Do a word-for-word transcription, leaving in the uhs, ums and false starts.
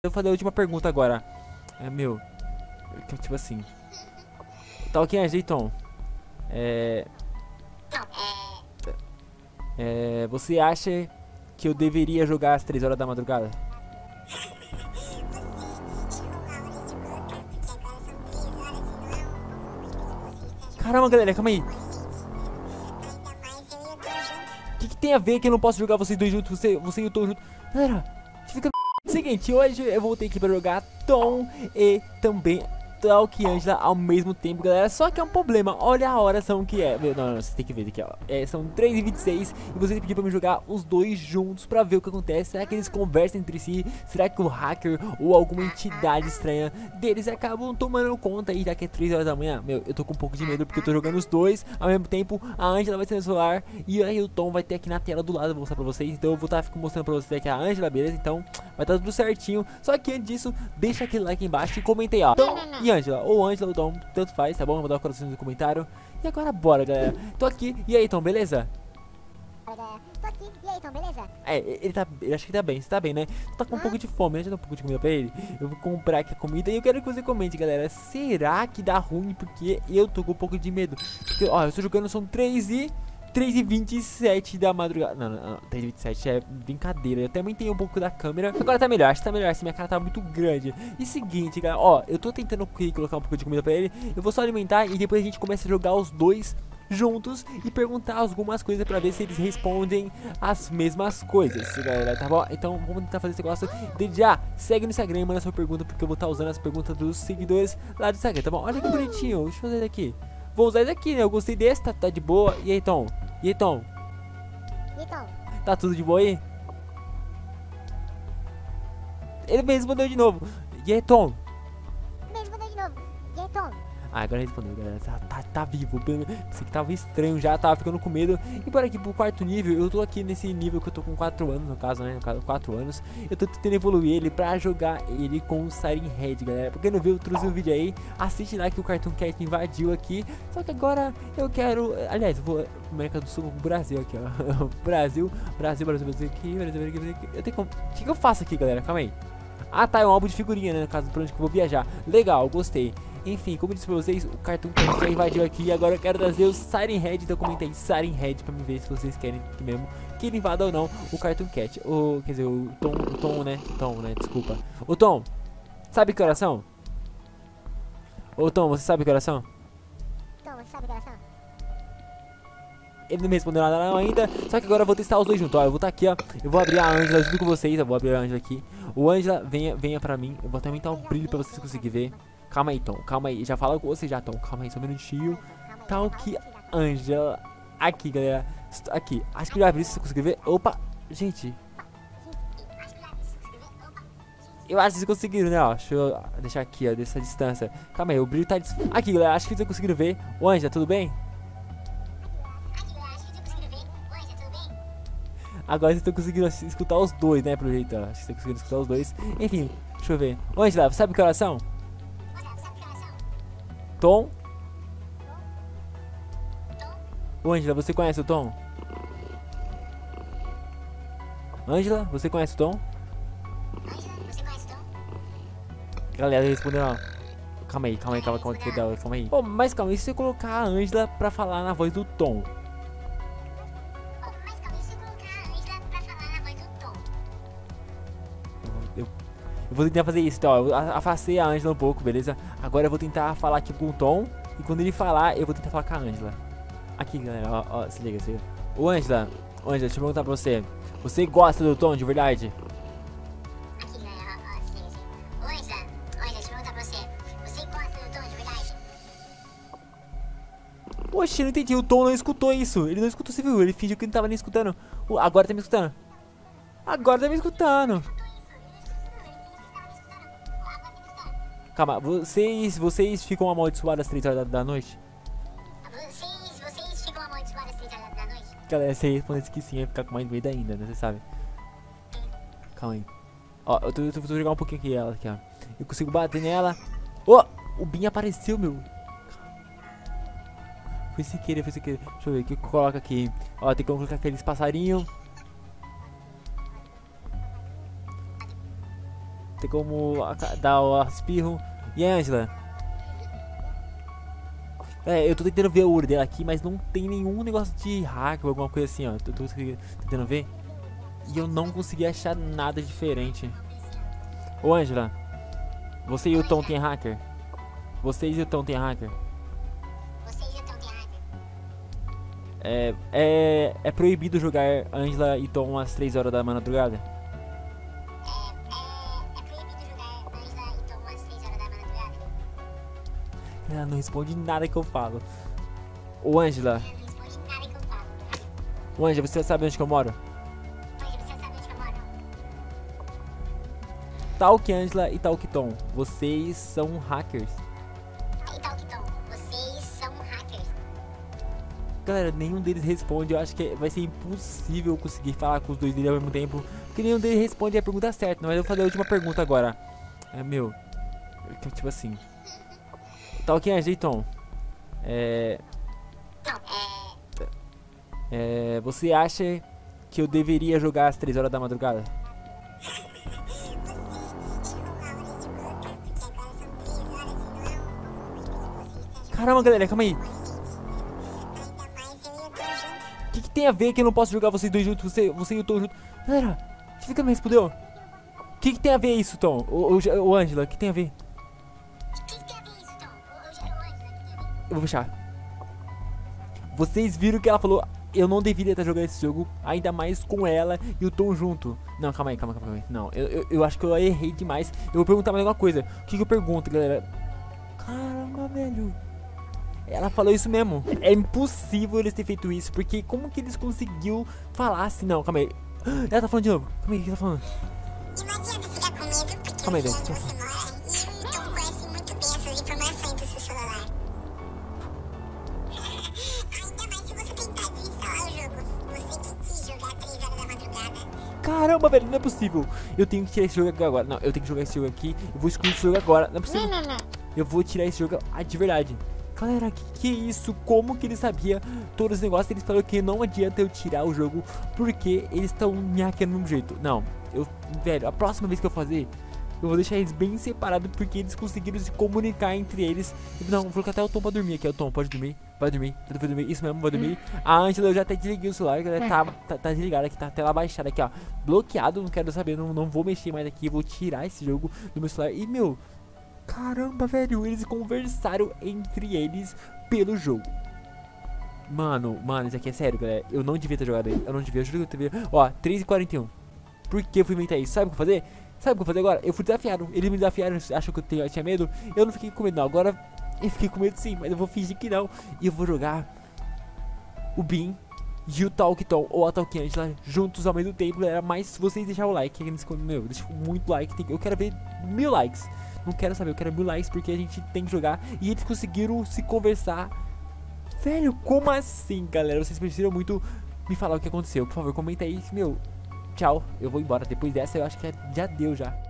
vou fazer a última pergunta agora. É, meu... Tipo assim... Tá ok, Ângela e Tom? É... É... Você acha que eu deveria jogar às três horas da madrugada? Caramba, galera, calma aí. O que, que tem a ver que eu não posso jogar vocês dois juntos? Você, você e o Tom juntos? Galera, fica... Seguinte, hoje eu voltei aqui pra jogar Tom e também Talk e Ângela ao mesmo tempo, galera. Só que é um problema, olha a hora são que é. Não, não, você tem que ver aqui, ó. É, são três e vinte e seis e você pediu pra me jogar os dois juntos pra ver o que acontece. Será que eles conversam entre si? Será que o hacker ou alguma entidade estranha deles acabam tomando conta aí, já que é três horas da manhã? Meu, eu tô com um pouco de medo porque eu tô jogando os dois ao mesmo tempo. A Ângela vai ser no celular e aí o Tom vai ter aqui na tela do lado. Eu vou mostrar pra vocês, então eu vou estar tá mostrando pra vocês aqui a Ângela, beleza? Então vai estar tá tudo certinho. Só que antes disso, deixa aquele like aí embaixo e comenta aí, ó. Tom e Ângela, ou Ângela ou Tom, tanto faz, tá bom? Eu vou dar um coração no comentário. E agora bora, galera. Tô aqui. E aí, Tom, beleza? Tô aqui. E aí, Tom, beleza? É, ele tá... Eu acho que tá bem. Você tá bem, né? Tu tá com um pouco de fome, né? Já dá um pouco de comida pra ele. Eu vou comprar aqui a comida e eu quero que você comente, galera. Será que dá ruim? Porque eu tô com um pouco de medo. Porque, ó, eu tô jogando, são três e... três e vinte e sete da madrugada. Não, não, não, três e vinte e sete é brincadeira. Eu até aumentei um pouco da câmera. Agora tá melhor, acho que tá melhor. Essa minha cara tá muito grande. E seguinte, galera, ó, eu tô tentando colocar um pouco de comida pra ele. Eu vou só alimentar e depois a gente começa a jogar os dois juntos e perguntar algumas coisas pra ver se eles respondem as mesmas coisas, galera, tá bom? Então vamos tentar fazer esse negócio. Desde já, segue no Instagram e manda sua pergunta, porque eu vou estar usando as perguntas dos seguidores lá do Instagram, tá bom? Olha que bonitinho, deixa eu fazer daqui. Vou usar esse aqui, né? Eu gostei desse, tá, tá de boa. E aí, Tom? E aí, Tom? E aí, Tom? Tá tudo de boa aí? Ele me respondeu de novo. E aí, Tom? Me respondeu de novo. E aí, Tom? Ah, agora respondeu, galera. Tá, tá, tá vivo. Pensei que tava estranho já, tava ficando com medo. E por aqui pro quarto nível, eu tô aqui nesse nível que eu tô com quatro anos, no caso, né? No caso, quatro anos. Eu tô tentando evoluir ele pra jogar ele com o Siren Head, galera. Pra quem não viu, eu trouxe um vídeo aí. Assiste lá que o Cartoon Cat invadiu aqui. Só que agora eu quero... Aliás, eu vou... América do Sul, Brasil aqui, ó. Brasil, Brasil, Brasil, Brasil aqui, Brasil, Brasil, Brasil aqui. Eu tenho como... O que, que eu faço aqui, galera? Calma aí. Ah, tá, é um álbum de figurinha, né? No caso, pra onde que eu vou viajar. Legal, gostei. Enfim, como eu disse pra vocês, o Cartoon Cat já invadiu aqui e agora eu quero trazer o Siren Head. Então comentei Siren Head pra me ver se vocês querem mesmo que ele invada ou não o Cartoon Cat. O, quer dizer, o Tom, o Tom, né? Tom, né? Desculpa. Ô Tom, sabe que oração? Ô Tom, você sabe que oração? Tom, você sabe que oração? Ele não me respondeu nada não ainda. Só que agora eu vou testar os dois juntos, ó. Eu vou estar aqui, ó. Eu vou abrir a Ângela junto com vocês. Eu vou abrir a Ângela aqui. O Ângela, venha, venha pra mim. Eu vou até aumentar o brilho pra vocês conseguirem ver. Calma aí, Tom. Calma aí. Já fala com você já, Tom. Calma aí, só um minutinho. Tá o que Ângela. Aqui, galera. Aqui. Acho que já abriu, se você conseguir ver. Opa. Gente. Eu acho que vocês conseguiram, né? Ó, deixa eu deixar aqui, ó. Dessa distância. Calma aí, o brilho tá... Aqui, galera. Acho que vocês conseguiram ver. Ô, Ângela, tudo bem? Agora vocês estão conseguindo escutar os dois, né, pelo jeito, ó. Acho que vocês estão conseguindo escutar os dois. Enfim, deixa eu ver. Ô, Ângela, sabe que oração? Tom? Ô, Ângela, você conhece o Tom? Ângela, você conhece o Tom? Galera, respondeu não. Calma aí, calma aí, calma, calma, calma, calma aí. Oh, mas calma, e se eu colocar a Ângela pra falar na voz do Tom? Eu vou tentar fazer isso, então, eu afastei a Ângela um pouco, beleza? Agora eu vou tentar falar aqui com o Tom. E quando ele falar, eu vou tentar falar com a Ângela. Aqui, galera, ó, ó, se liga, se liga. Ô, Ângela, Ângela, deixa eu perguntar pra você. Você gosta do Tom de verdade? Aqui, galera, ó, ó, se liga, se liga. Ô, Ângela, Ângela, deixa eu perguntar pra você. Você gosta do Tom de verdade? Oxe, eu não entendi, o Tom não escutou isso. Ele não escutou, você viu? Ele fingiu que não tava nem escutando. Uh, agora tá me escutando. Agora tá me escutando. Calma, vocês, vocês ficam amaldiçoados às três horas da, da noite? Vocês, vocês ficam amaldiçoados às três horas da noite? Galera, se respondesse que sim, ia ficar com mais medo ainda, né? Você sabe. Calma aí. Ó, eu tô, eu tô, vou jogar um pouquinho aqui ela aqui, ó. Eu consigo bater nela. Ó, oh, o Bin apareceu, meu. Foi sem querer, foi sem querer. Deixa eu ver o que eu coloco aqui. Ó, tem que colocar aqueles passarinhos. Tem como aca- dar o espirro. E a Angela? É, eu tô tentando ver o olho dela aqui, mas não tem nenhum negócio de hack ou alguma coisa assim, ó. Eu tô tentando ver. E eu não consegui achar nada diferente. Ô, Angela. Você e o Tom tem hacker? Vocês e o Tom tem hacker? Vocês já estão de hacker. É, é, é proibido jogar Angela e Tom às três horas da madrugada? É, é, é proibido jogar Angela e Tom às três horas da madrugada. Ela não responde nada que eu falo. Ô, Angela. Não responde nada que eu falo. Ô, Angela, você sabe onde que eu moro? Hoje você sabe onde eu moro? Talk Angela e Talk Tom, vocês são hackers. E Talk Tom, vocês são hackers. Galera, nenhum deles responde. Eu acho que vai ser impossível eu conseguir falar com os dois deles ao mesmo tempo, porque nenhum deles responde a pergunta certa. Mas eu vou fazer a última pergunta agora. É, meu, que tipo assim, Talk Angela e Tom, é, Não, é... é, você acha que eu deveria jogar às três horas da madrugada? Caramba, galera, calma aí. O que, que tem a ver que eu não posso jogar vocês dois juntos? Você, você e o Tom juntos? Galera, você fica me respondeu? O que, que tem a ver isso, Tom? O, o, o Angela, o que tem a ver? O que tem a ver isso, Tom? O Angela, o que tem a ver? Eu vou fechar. Vocês viram que ela falou, eu não deveria estar jogando esse jogo, ainda mais com ela e o Tom junto. Não, calma aí, calma, calma aí. Não, eu, eu, eu acho que eu errei demais. Eu vou perguntar mais alguma coisa. O que, que eu pergunto, galera? Caramba, velho. Ela falou isso mesmo. É impossível eles terem feito isso, porque como que eles conseguiu falar assim? Não, calma aí. Ela tá falando de novo. Calma aí, o que ela tá falando? E não adianta ficar com medo, porque Calma aí, eu sei velho. onde você mora e o Tom conhece muito bem essas informações do seu celular. Ainda mais se você tentar desinstalar o jogo. Você que quis jogar três horas da madrugada. Caramba, velho, não é possível. Eu tenho que tirar esse jogo aqui agora. Não, eu tenho que jogar esse jogo aqui. Eu vou excluir esse jogo agora. Não é possível. Não, não, não. Eu vou tirar esse jogo ah, de verdade. Galera, que que é isso? Como que ele sabia todos os negócios? Eles falaram que não adianta eu tirar o jogo porque eles estão me hackeando do mesmo jeito. Não, eu, velho, a próxima vez que eu fazer, eu vou deixar eles bem separados porque eles conseguiram se comunicar entre eles. Não, vou colocar até o Tom pra dormir aqui. O Tom, pode dormir, vai dormir, vai dormir, isso mesmo, vai dormir. A Angela, eu já até desliguei o celular, galera, tá, tá, tá desligado aqui, tá a tela baixada aqui, ó. Bloqueado, não quero saber, não, não vou mexer mais aqui, vou tirar esse jogo do meu celular. E, meu... Caramba, velho, eles conversaram entre eles pelo jogo. Mano, mano, isso aqui é sério, galera. Eu não devia ter jogado aí. Eu não devia, eu juro que eu devia. Ó, três e quarenta e um. Por que eu fui inventar isso? Sabe o que eu vou fazer? Sabe o que eu vou fazer agora? Eu fui desafiado. Eles me desafiaram, acham que eu, tenho, eu tinha medo. Eu não fiquei com medo, não. Agora eu fiquei com medo sim, mas eu vou fingir que não. E eu vou jogar o Bean e o Talk Tom ou a Talk Angela juntos ao mesmo tempo, galera. Mas se vocês deixarem o like, meu, deixa muito like. Eu quero ver mil likes. Não quero saber, eu quero mil likes porque a gente tem que jogar. E eles conseguiram se conversar. Velho, como assim, galera? Vocês precisam muito me falar o que aconteceu. Por favor, comenta aí. Meu, tchau. Eu vou embora. Depois dessa eu acho que já deu já.